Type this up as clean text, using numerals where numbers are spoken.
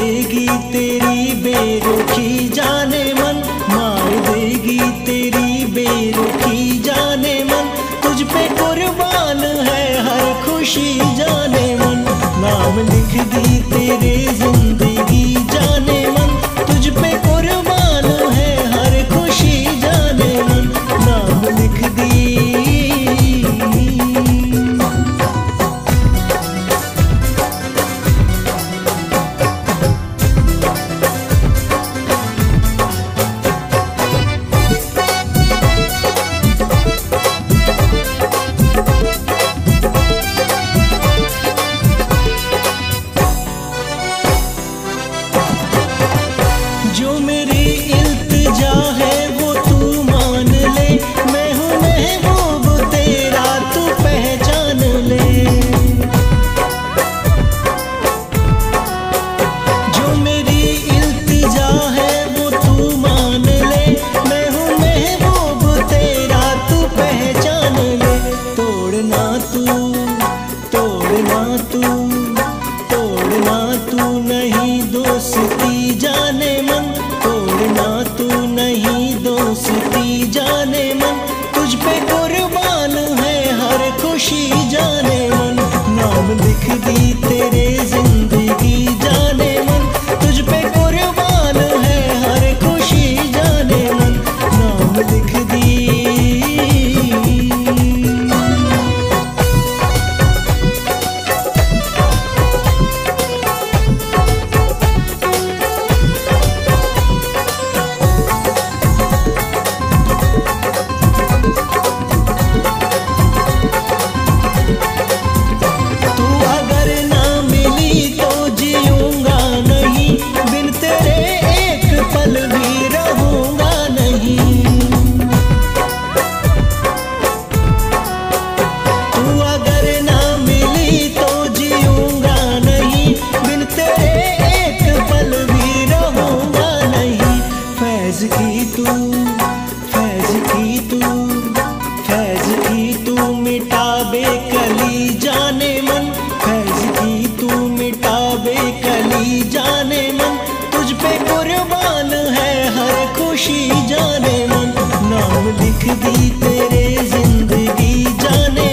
देगी तेरी बेरुखी जाने मन, मार देगी तेरी बेरुखी जाने मन। तुझ पे कुर्बान है हर खुशी जाने मन, नाम लिख दी तेरे जिंदगी जाने मन। तुझ पे कुर्बान है हर खुशी जाने मन, नाम लिख दी। जो मेरी इल्तिजा है वो तू मान ले, मैं हूँ महबूब तेरा तू पहचान ले। जो मेरी इल्तिजा है वो तू मान ले, मैं हूँ महबूब तेरा तू पहचान ले। तोड़ना तू तोड़ना तू तोड़ना तू नहीं दोस्ती जाने मन, तोड़ना तू नहीं दोस्ती जाने मन। तुझ पे कुर्बान है हर खुशी जाने मन, नाम लिख दी तेरे जिंदगी जाने मन। तुझ पे कुर्बान है हर खुशी जाने मन, नाम लिख दी। फैज़ की तू मिटाबे कली जाने मन, फैज़ की तू मिटाबे कली जाने मन। तुझ पे कुर्बान है हर खुशी जाने मन, नाम लिख दी तेरे जिंदगी जाने